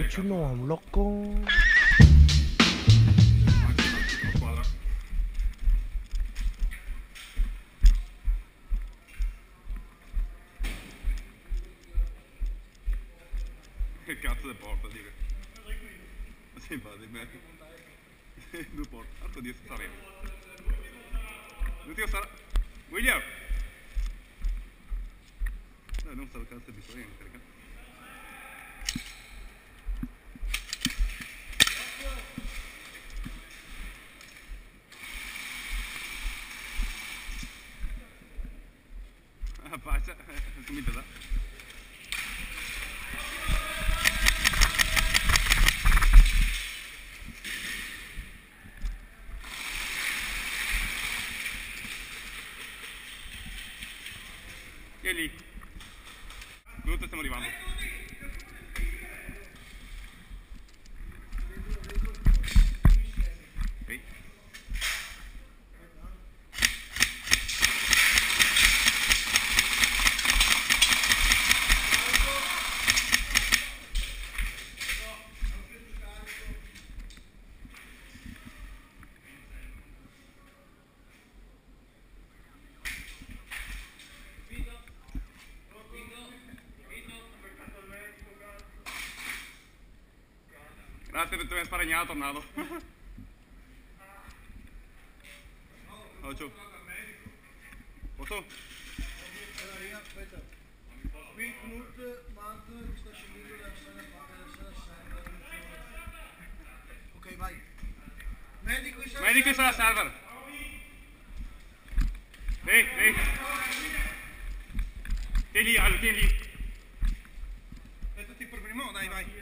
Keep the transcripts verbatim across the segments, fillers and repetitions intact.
cappuccino loco. Che cazzo di porta, dico. Sì, va di me. Due porte. Altro Dio, sta bene. L'ultimo sarà... William! No, non sta il cazzo di bisogno, perché... Ah, faccia, comincia da. Che è lì? Minuto stiamo arrivando. Ehi. Grazie per aver sparagnato, tornato. Oh, ciao. Posso? Aspetta, qui Knut Mark sta scendendo dalla sala server. Ok, vai. Medico in sala Medico in sala server. Ehi, ehi. Tieni lì, Allo, tieni lì. E tutti per primo, dai, vai.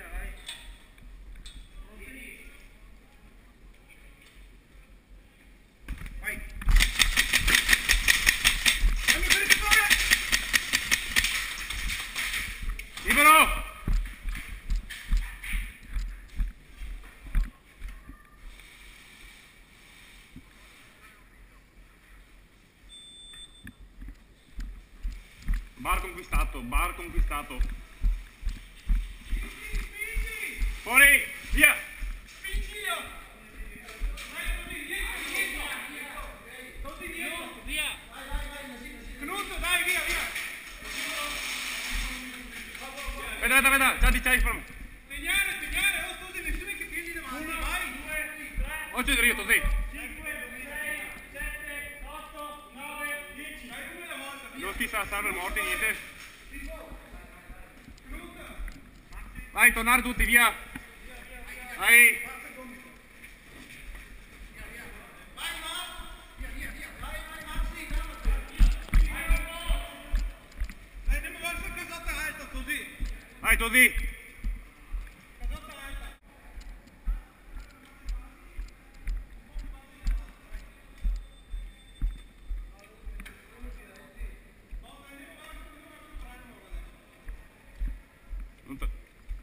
Vai. Dammi per il fuori! Libero! Bar conquistato, bar conquistato. Fuori, via! Knut, dai, via, via! Veda, veda, veda, già di c'hai from. Segnare, segnare, oh, tu nessuno che piedi davanti, vai! Oggi è dritto, sì. Non si sa, server morti, niente. Vai, tornare tutti, via. Vai. Dai, andiamo verso casata alta, così! Vai, così. Casata alta! Non so.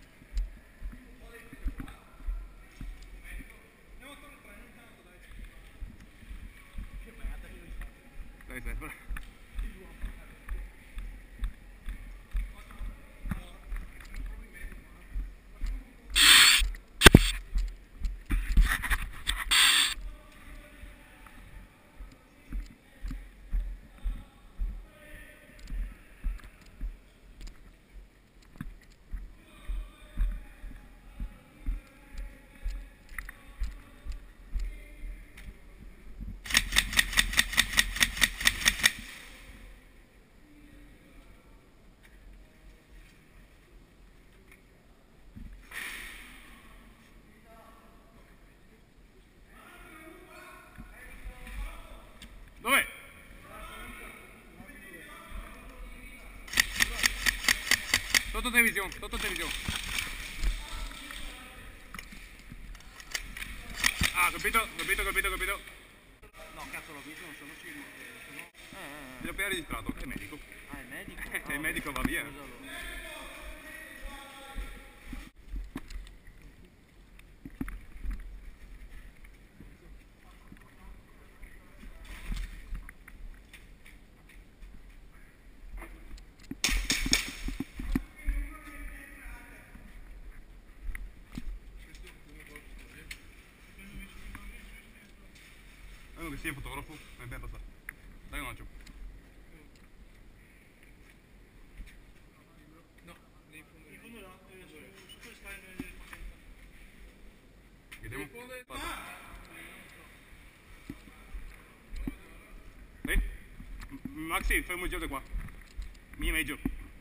Dai, server. Dov'è? Sotto televisione, sotto televisione. Ah, capito, capito, capito, capito. No, cazzo, l'ho visto, non sono film. L'ho appena registrato, è medico. Ah, è medico? È medico, va via. sia fotografo, ma è ben passato. Dai un lancio. No, nei fondi. In fondo là, su quel sky nel pacchetto. Vediamo. Ah! Ehi, Maxi, fai un giro di qua. Mia meglio.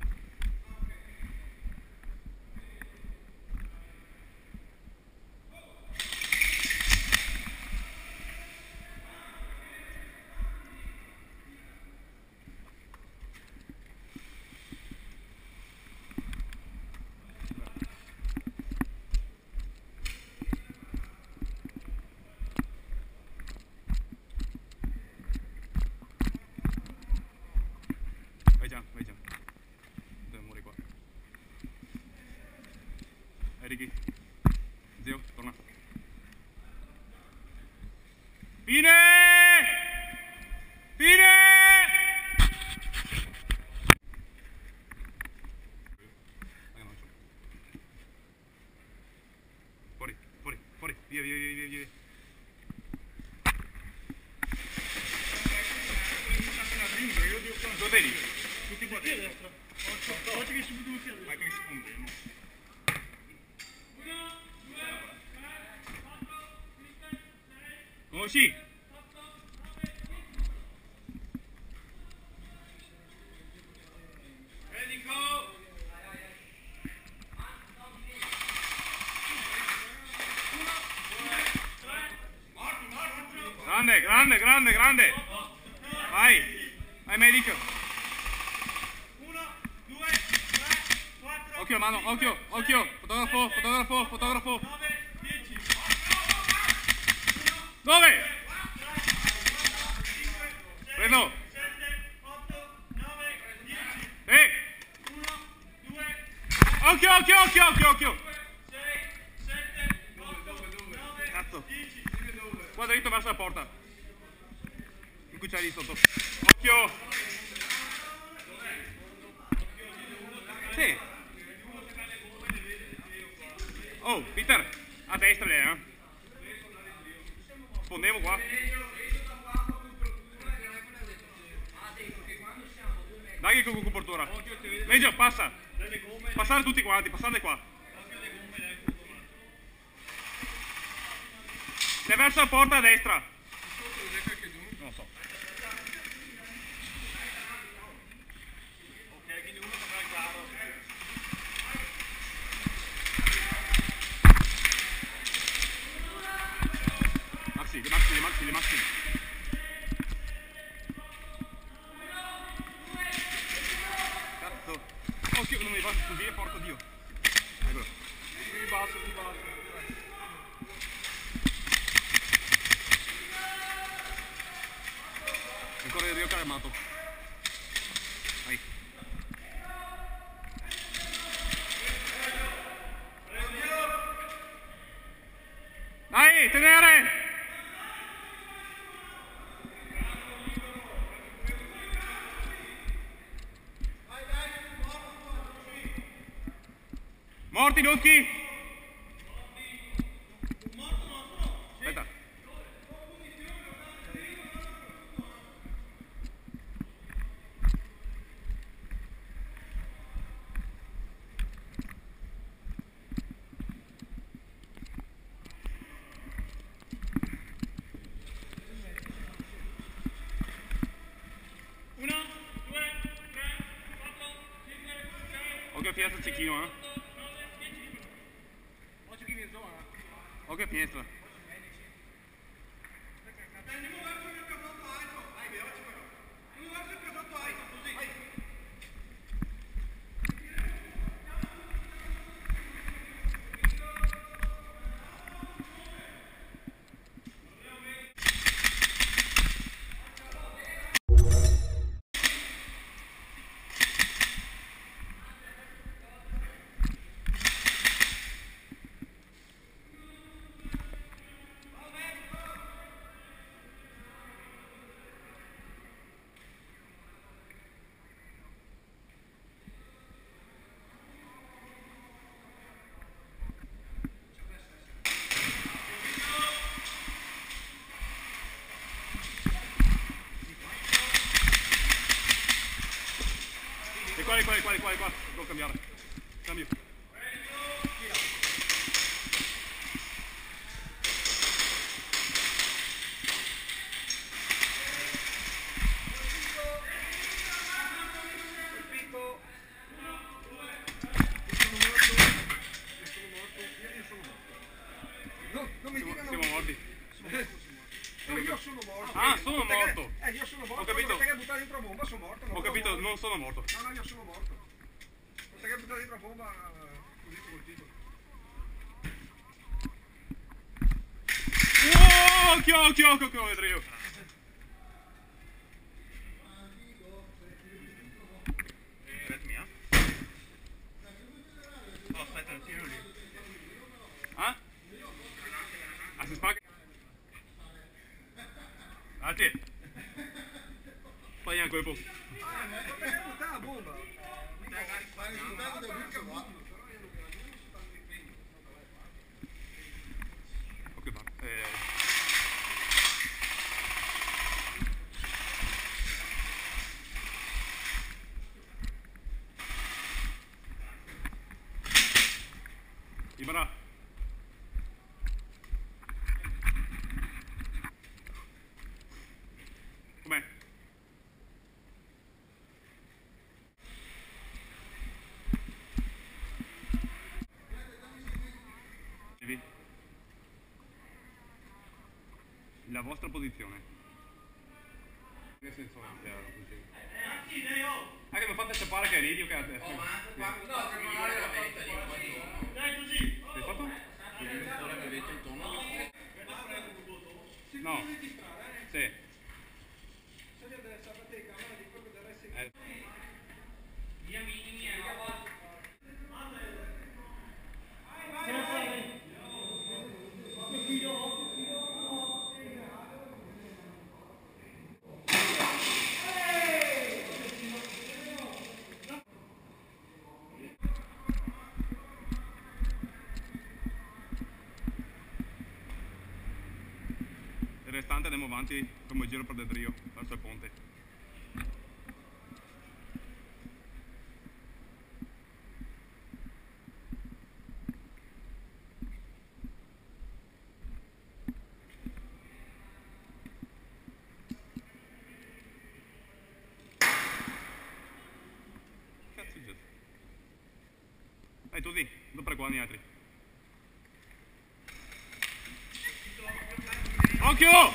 Vai già, vai già. Devo morire qua. Ehi Ricky. Zio, torna. Fine! Fine! Dai, non c'ho. Fuori, fuori, fuori. Via, via, via, via, via. Dove vedi? Tutti qua a destra. Oggi che si può tutti a destra. Ma che rispondiamo? Conosci? Medico! Grande, grande, grande, grande. Vai, vai medico. Uno, due, tre, quattro. Occhio mano, occhio, occhio. Fotografo, fotografo, fotografo. nove, dieci. Dove? Preso. sette, otto, nove, dieci. Eh. uno, due, Occhio, occhio, occhio, occhio, occhio. sei, sette, otto, nove, Cazzo. dieci. Qua dritto verso la porta. Il cucciare lì sotto. Occhio. Sì. Oh, Peter. A destra lei, eh. Spondevo qua. Dai che con copertura. Meglio, passa. Passate tutti quanti, passate qua. Sei verso la porta a destra. Non lo so. Ok, quindi uno sarà chiaro. Maxi, le maxi, le maxi, le maxi. Cazzo. Occhio, non mi basta così, porco Dio. Eccolo. Mi basso, mi basso. Ancora il Rio calmato. Vai. Dai, tenere! Morti, Lucchi! Aspetta. Uno, due, tre, quattro, cinque, sei, Occhio a finestra cecchino, eh. nove, dieci. Oggi qui in zona. Occhio a finestra. Andiamo verso il casotto alto. Vai, veloce però. Andiamo verso il casotto alto, così. Vai. è qua, è qua. Devo cambiare. Cambio. Siamo morti. No, io sono morto. Ah, sono morto. Eh, io sono morto. Ho capito. Perché buttare dentro bomba, sono morto. Ho capito, non sono morto. No, no, io sono morto. Perché buttare dentro bomba così col titolo. Oh, occhio, occhio, occhio, occhio, vedrò io. Mia? No, aspetta, non tiro lì. Ah? Ah, si spacca? Ah, sì. Fai anche un po'. Ah, ma perché buttare la bomba? Ma il risultato del buca buono. Ok, va. Eh... Ibara. Com'è? La vostra posizione. Che senso è così? Ah, che mi fate sapere che è video che adesso. Oh, ma no, che non è la verità di un dai così. Sei fatto? Ora mi avete il tono. No. Sì. Eh. Via minimi è il restante andiamo avanti come giro per del Rio, verso il ponte. Cazzo di gente. Ehi tu lì, non preguani altri. Occhio!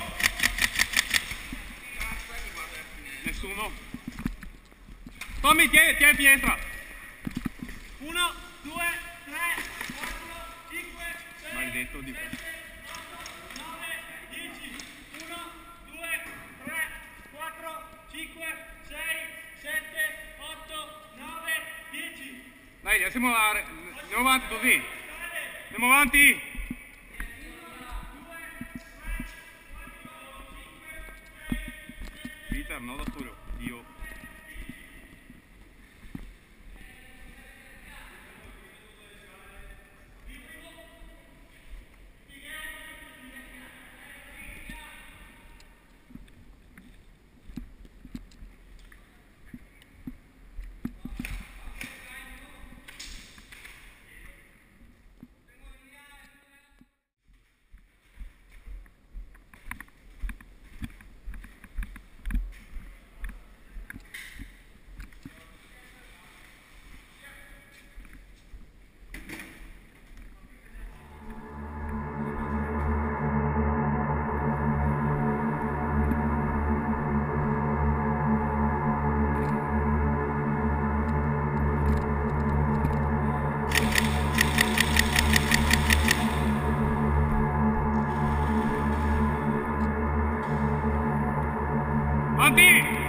Nessuno. Tommy, tieni, tieni pietra. Uno, due, tre, quattro, cinque, sei, maledetto di sette, otto, nove, dieci. uno, due, tre, quattro, cinque, sei, sette, otto, nove, dieci. Dai, andiamo, a... andiamo avanti così. Andiamo avanti. Peter, no da solo, io. Avanti!